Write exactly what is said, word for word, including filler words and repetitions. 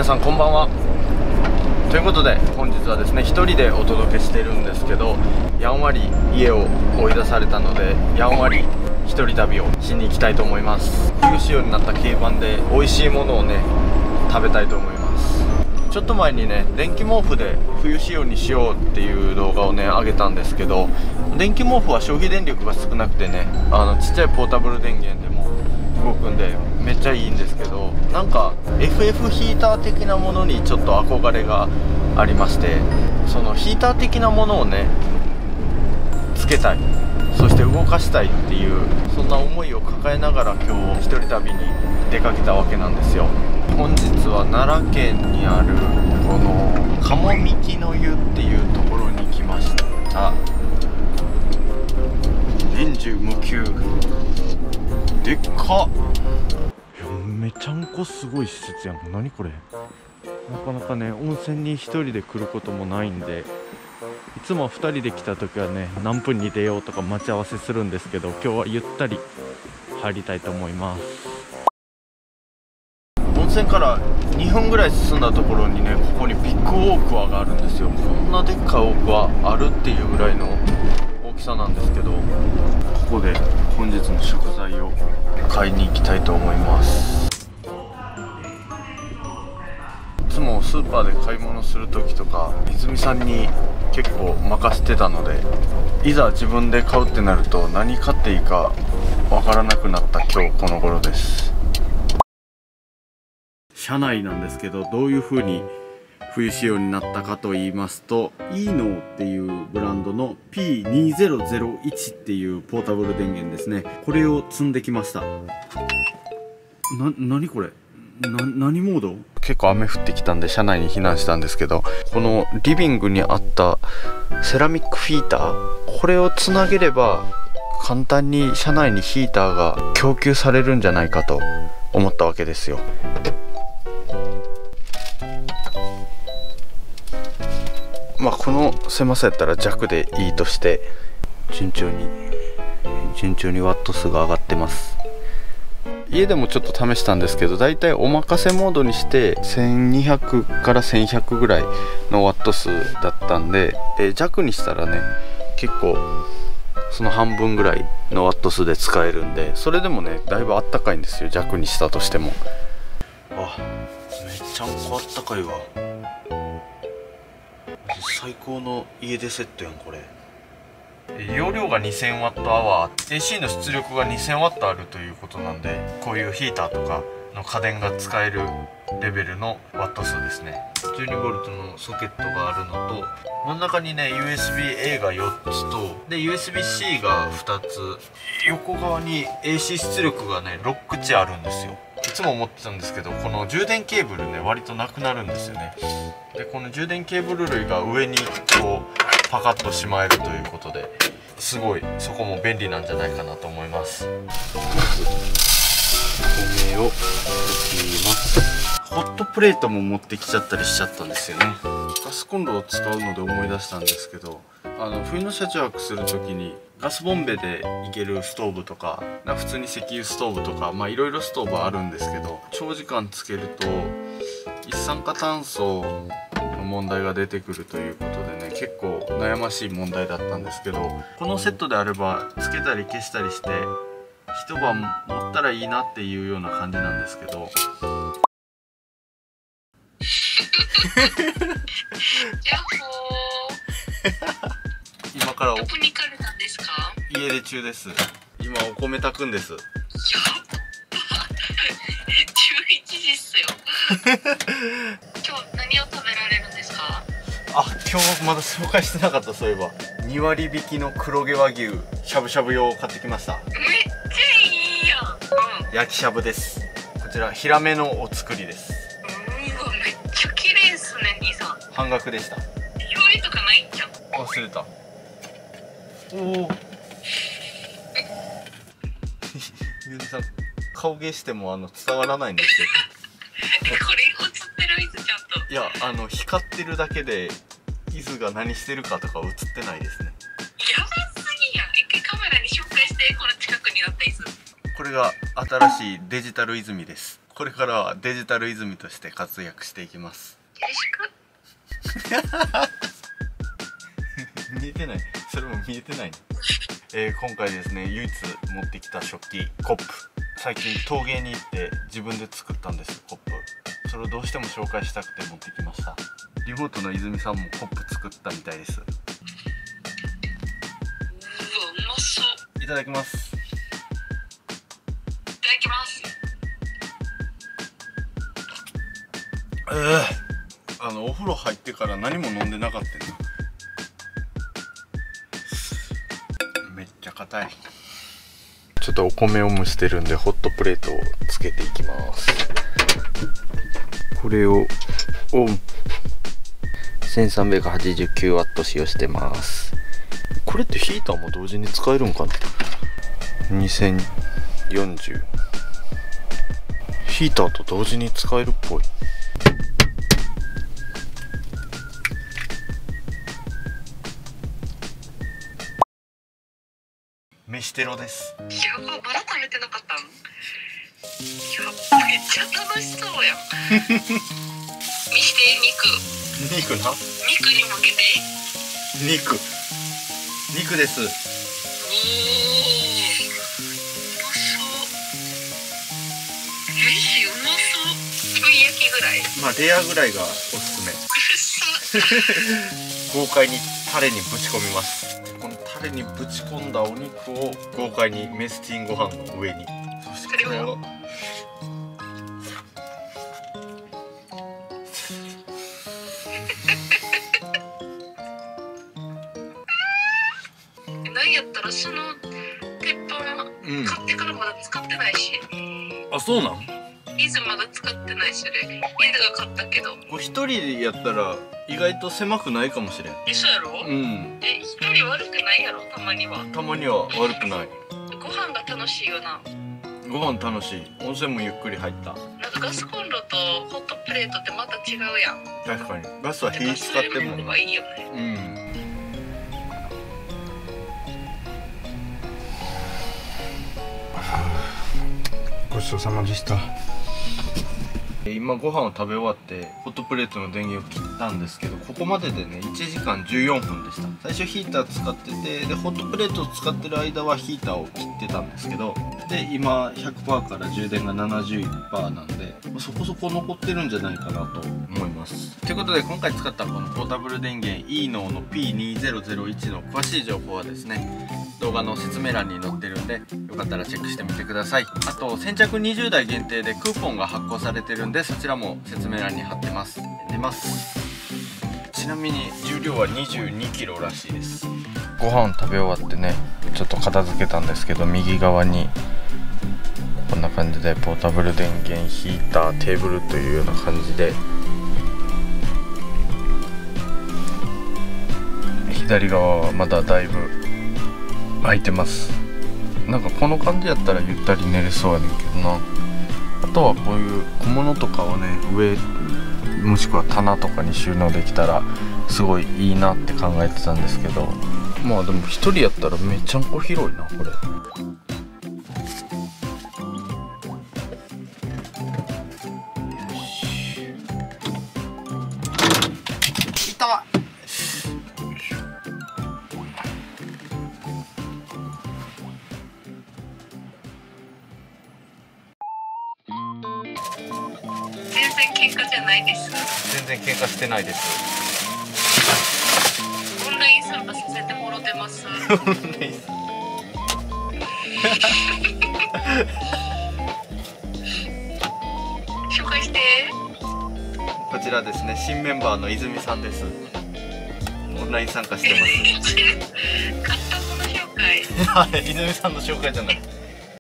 さんこんばんは。ということで本日はですね、一人でお届けしているんですけど、やんわり家を追い出されたので、やんわり一人旅をしに行きたいと思います。冬仕様になった軽バンで美味しいものをね食べたいと思います。ちょっと前にね、電気毛布で冬仕様にしようっていう動画をね上げたんですけど、電気毛布は消費電力が少なくてね、あのちっちゃいポータブル電源でも動くんでめっちゃいいんですけど、なんか エフエフ ヒーター的なものにちょっと憧れがありまして、そのヒーター的なものをねつけたい、そして動かしたいっていう、そんな思いを抱えながら今日一人旅に出かけたわけなんですよ。本日は奈良県にあるこの鴨みきの湯っていうところに来ました。年中無休でっかっ。いやめちゃんこすごい施設やん。何これ。なかなかね温泉に一人で来ることもないんで、いつもふたりで来た時はね何分に出ようとか待ち合わせするんですけど、今日はゆったり入りたいと思います。温泉からにふんぐらい進んだところにね、ここにビッグオークワがあるんですよ。こんなでっかいオークワあるっていうぐらいの大きさなんですけど、ここで本日の食材を買いに行きたいと思います。いつもスーパーで買い物する時とか泉さんに結構任せてたので、いざ自分で買うってなると何買っていいかわからなくなった今日この頃です。車内なんですけど、どういう風に冬仕様になったかと言いますと、イーノーっていうブランドの ピーにせんいち っていうポータブル電源ですね。これを積んできました。な、なにこれ、な、何モード？結構雨降ってきたんで車内に避難したんですけど、このリビングにあったセラミックフィーター、これをつなげれば簡単に車内にヒーターが供給されるんじゃないかと思ったわけですよ。まあこの狭さやったら弱でいいとして、順調に順調にワット数が上がってます。家でもちょっと試したんですけど、だいたいお任せモードにしてせんにひゃくからせんひゃくぐらいのワット数だったんで、えー、弱にしたらね結構その半分ぐらいのワット数で使えるんで、それでもねだいぶあったかいんですよ、弱にしたとしても。あ、めっちゃんこあったかいわ。最高の家出セットやんこれ。容量がにせんワットアワー、 エーシー の出力がにせんワットあるということなんで、こういうヒーターとかの家電が使えるレベルのワット数ですね。じゅうにボルトのソケットがあるのと、真ん中にね ユーエスビーエー がよっつと、で ユーエスビーシー がふたつ、横側に エーシー 出力がねろっ口あるんですよ。いつも思ってたんですけど、この充電ケーブルね割となくなるんですよね。でこの充電ケーブル類が上にこうパカッとしまえるということで、すごいそこも便利なんじゃないかなと思います。まず米を置きます。ホットプレートも持ってきちゃったりしちゃったんですよね。ガスコンロを使うので思い出したんですけど、あの冬の車中泊する時にガスボンベでいけるストーブとか、普通に石油ストーブとか、まあいろいろストーブあるんですけど、長時間つけると一酸化炭素の問題が出てくるということでね、結構悩ましい問題だったんですけど、このセットであればつけたり消したりして一晩持ったらいいなっていうような感じなんですけど今からおどこに行かれたんですか？ 家出中です。今お米炊くんです。 やっばじゅういちじっすよ今日何を食べられるんですか？ あ、今日まだ紹介してなかった。そういえばに割引きの黒毛和牛しゃぶしゃぶ用を買ってきました。 めっちゃいいやん、うん、 焼きしゃぶです。こちらヒラメのお作りです。 うわめっちゃ綺麗ですね兄さん。 半額でした。 醤油とかないんじゃん。 忘れた。おおゆうじさん顔芸してもあの伝わらないんですよこれ映ってる水ちゃんと。 いや、あの光ってるだけで伊豆が何してるかとか映ってないですね。 やばすぎやん。一回カメラに紹介して、この近くになった伊豆。 これが新しいデジタル泉です。 これからはデジタル泉として活躍していきます。 よろしく。 見えてない。それも見えてない、ね。えー、今回ですね、唯一持ってきた食器コップ。最近陶芸に行って自分で作ったんですコップ。それをどうしても紹介したくて持ってきました。リモートの泉さんもコップ作ったみたいです。 うわ、うまそう。 いただきます。 いただきます。 えー、あのお風呂入ってから何も飲んでなかったな。めっちゃ硬い。ちょっとお米を蒸してるんでホットプレートをつけていきます。これをオン。せんさんびゃくはちじゅうきゅうワット 使用してます。これってヒーターも同時に使えるんかな。にせんよんじゅうヒーターと同時に使えるっぽい。飯テロです。 やば、まだ食べてなかったん。やば、めっちゃ楽しそうやん。見して肉。 肉な。 肉に負けて。 肉。肉です。 おお。うまそう。えし、うまそう。ちょい焼きぐらい。 まあレアぐらいがおすすめ。豪快にタレにぶち込みます。このタレにぶち込んだお肉を豪快にメスティンご飯の上に。そしてこれを。 なんやったらその鉄板買ってからまだ使ってないし、 うん、あ、そうなん？ イズまだ使ってないし、それイズが買ったけど、 これ一人でやったら意外と狭くないかもしれん。 え、そうやろ？うん。え、一人悪くないやろ、たまには。 たまには悪くない。 ご飯が楽しいよな。 ご飯楽しい。温泉もゆっくり入った。 なんかガスコンロとホットプレートってまた違うやん。 確かにガスは火使ってもいいよね。 うん。ごちそうさまでした。今ご飯を食べ終わってホットプレートの電源を切ったんですけど、ここまででねいちじかんじゅうよんぷんでした。最初ヒーター使ってて、でホットプレートを使ってる間はヒーターを切ってたんですけど、で今 ひゃくパーセント から充電が ななじゅういちパーセント なんで、そこそこ残ってるんじゃないかなと思います。ということで今回使ったこのポータブル電源 イーノー の ピーにせんいち の詳しい情報はですね、動画の説明欄に載ってるんで、よかったらチェックしてみてください。あと先着にじゅうだい限定でクーポンが発行されてるんで、そちらも説明欄に貼ってます。出ます。ちなみに重量はにじゅうにキロらしいです。ご飯食べ終わってね、ちょっと片付けたんですけど、右側にこんな感じでポータブル電源、ヒーター、テーブルというような感じで、左側はまだだいぶ空いてます。なんかこの感じやったらゆったり寝れそうやねんけどな。あとはこういう小物とかをね、上もしくは棚とかに収納できたらすごいいいなって考えてたんですけど、まあでも一人やったらめちゃんこ広いなこれ。 全然喧嘩じゃないです。 全然喧嘩してないです。 オンライン参加させてもろてます。紹介して。 こちらですね、新メンバーの泉さんです。オンライン参加してます。 買ったもの紹介。 泉さんの紹介じゃない。